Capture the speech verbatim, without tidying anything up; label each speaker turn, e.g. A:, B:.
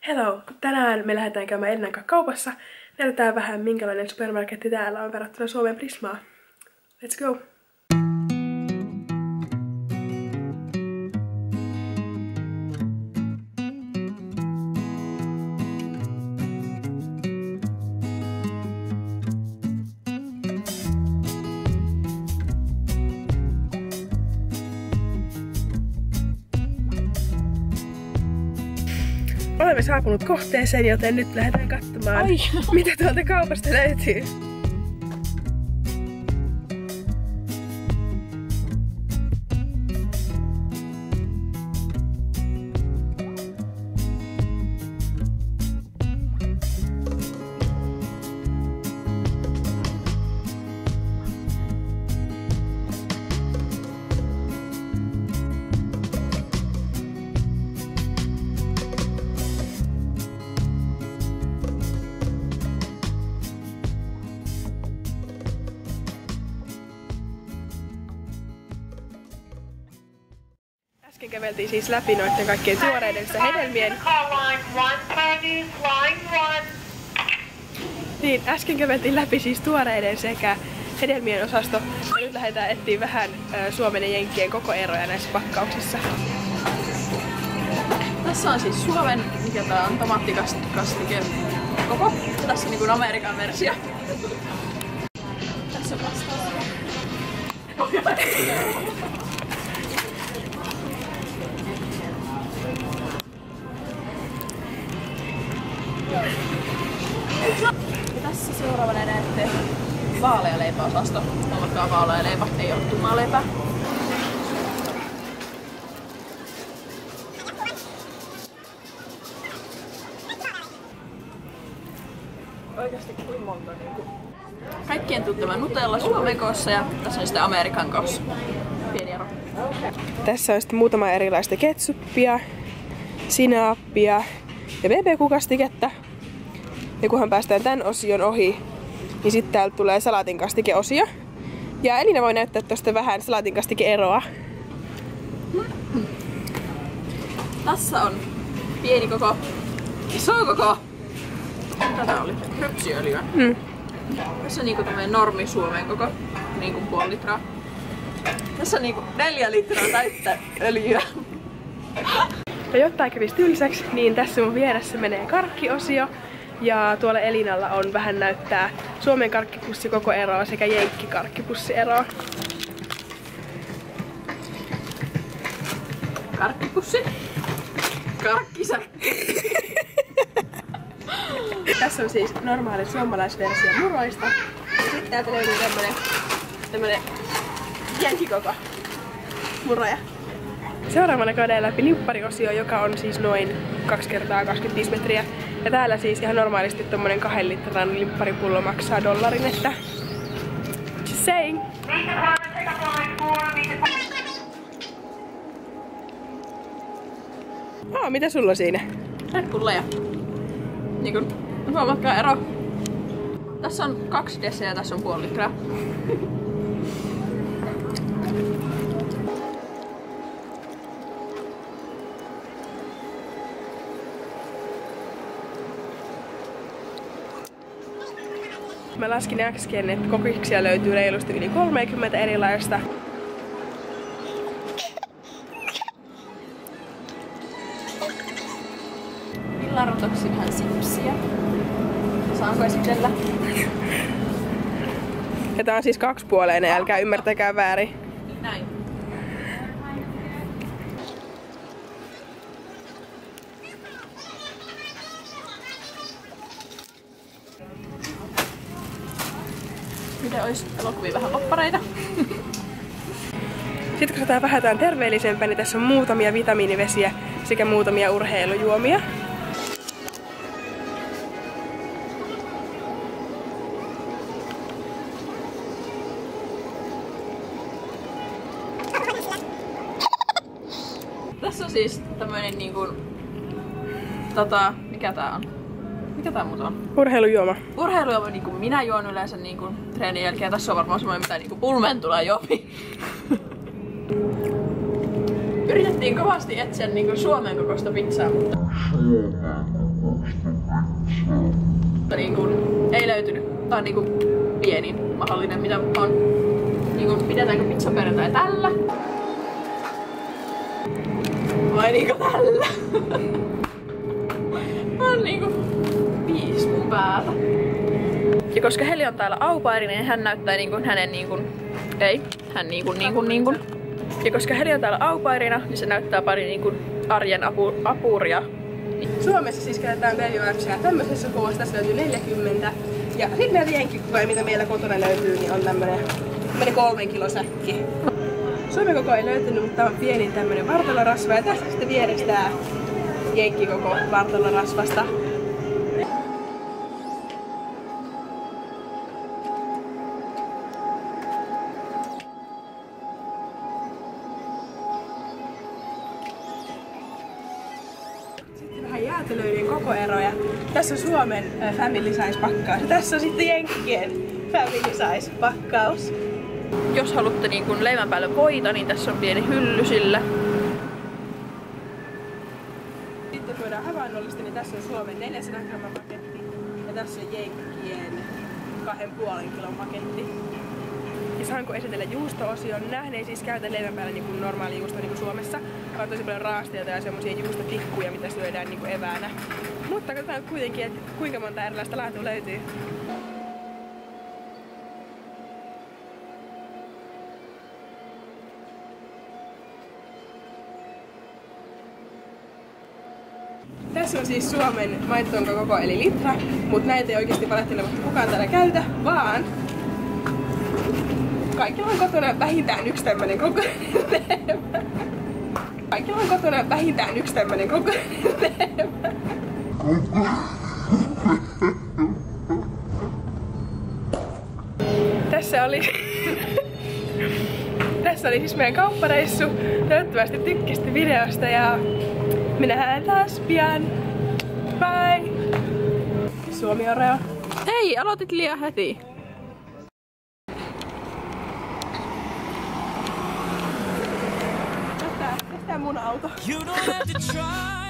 A: Hello! Tänään me lähdetään käymään Elinan kanssa kaupassa. Näytetään vähän minkälainen supermarketti täällä on verrattuna Suomen Prismaan. Let's go! Olemme saapunut kohteeseen, joten nyt lähdetään katsomaan, Ai. mitä tuolta kaupasta löytyy. Äsken käveltiin siis läpi noiden kaikkien tuoreiden hedelmien. Niin, äsken käveltiin läpi siis tuoreiden sekä hedelmien osasto. Ja nyt lähdetään etsiä vähän ö, Suomen ja Jenkkien koko eroja näissä pakkauksissa.
B: Tässä on siis Suomen, mikä tää on, tomaattikastike koko. Tässä on niinku Amerikan versio. Tässä on vastaus. Ja tässä seuraavana näette vaalea leipäosasto. Olkaa vaalea leipä, ei ole tummaa leipää. Oikeasti kuin monta niinku. Kaikkien tuttava Nutella Suomen koossa ja tässä on sitten Amerikan koossa. Pieni ero.
A: Tässä on sitten muutama erilaista ketsuppia, sinaappia ja B B Q-kastiketta. Ja kunhan päästään tän osion ohi, niin sitten täältä tulee salatinkastike-osio. Ja Elina voi näyttää tosta vähän salatinkastike-eroa.
B: Mm. Tässä on pieni koko, iso koko. Tätä oli rypsiöljyä. Mm. Tässä on niinku tämmönen normi Suomen koko, niinku puoli litraa. Tässä on niinku neljä litraa täyttä öljyä.
A: Ja jotta ei kävisi tylsäksi, niin tässä mun vieressä menee karkkiosio. Ja tuolla Elinalla on vähän näyttää Suomen karkkipussi koko eroa sekä Jenkki karkkipussi eroa.
B: Karkkipussi. Karkkisäkki.
A: Tässä on siis normaali suomalaisversio muroista. Sitten täältä löytyy tämmönen, tämmönen Jenkkikoko muroja. Seuraavana käydään läpi limppariosio, joka on siis noin kaksi kertaa kaksikymmentäviisi metriä. Ja täällä siis ihan normaalisti tommonen kahden litran limpparipullo maksaa dollarin, että just saying. Oh, mitä sulla on siinä?
B: Pulleja. Niin kun huomatkaa ero. Tässä on kaksi desiä ja tässä on puoli litraa.
A: Mä laskin äsken, että kokiksia löytyy reilusti yli kolmekymmentä erilaista.
B: Villarotoksi vähän sipsiä. Saanko esitellä?
A: Ja tää on siis kaksipuoleinen, älkää ymmärtäkää väärin.
B: Näin. Mitä olisi elokuvia vähän loppareita?
A: Sitten kun saadaan vähän jotain terveellisempää, niin tässä on muutamia vitamiinivesiä sekä muutamia urheilujuomia.
B: Tässä on siis tämmönen niinku... Tota, mikä tää on? Mikä tää muuta on?
A: Urheilujuoma.
B: Urheilujuoma niinku minä juon yleensä niinku treenin jälkeen. Tässä on varmaan semmoinen mitä niinku pulmentula jopi. Yritettiin kovasti etsiä niinku Suomen kokoista pizzaa, mutta Tää on niinku pienin mahdollinen, mitä on. Niinku, pidetäänkö pizzaperjantai tällä? Vai niinku tällä? On niinku viis mun päätä. Ja koska Heli on täällä au pairina, niin hän näyttää niinku hänen niinku... Ei, hän niinku niinku niinku. Ja koska Heli on täällä au pairina, niin se näyttää pari niinku arjen apu, apuria.
A: Suomessa siis käytetään babyvipsia tämmöisessä kuvassa, tässä löytyy neljäkymmentä. Ja sit meillä jenkkikuva, mitä meillä kotona löytyy, niin on tämmönen, tämmönen kolmen kilo säkki. Suomen koko ei löytynyt, mutta tää on pienin tämmönen vartalorasva. Ja tässä sitten vieressä tää jenkkikoko vartalorasvasta. Jäätelöiden kokoeroja. Tässä on Suomen Family Size pakkaus ja tässä on sitten Jenkkien Family Size pakkaus.
B: Jos haluatte niin kun leivän päälle voita, niin tässä on pieni hylly sillä.
A: Sitten jos voidaan havainnollista, niin tässä on Suomen neljäsadan gramman paketti ja tässä on Jenkkien kahden puolen kilon paketti. Ja saanko esitellä juusto-osion? Nähän ei siis käytä leivän päällä niin kuin normaali juusto niin kuin Suomessa, vaan tosi paljon raasteita ja semmosia juustotikkuja, mitä syödään niin kuin eväänä. Mutta katsotaan kuitenkin, että kuinka monta erilaista laatua löytyy. Tässä on siis Suomen maitotonka koko eli litra, mutta näitä ei oikeasti valehtelematta kukaan täällä käytä, vaan kaikilla on kotona vähintään yksi tämmönen kokoinen leivä. Kaikilla on kotona vähintään yksi tämmönen kokoinen leivä. Tässä oli... Tässä oli siis meidän kauppareissu. Toivottavasti tykkäsitte videosta ja me nähdään taas pian. Bye! Suomi Oreo.
B: Hei, aloitit liian heti.
A: Tästä mun auto.